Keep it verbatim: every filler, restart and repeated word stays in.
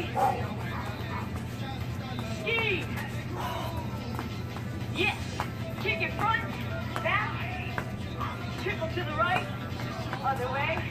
Ski. Ski. Yes. Kick it front, back, triple to the right, other way.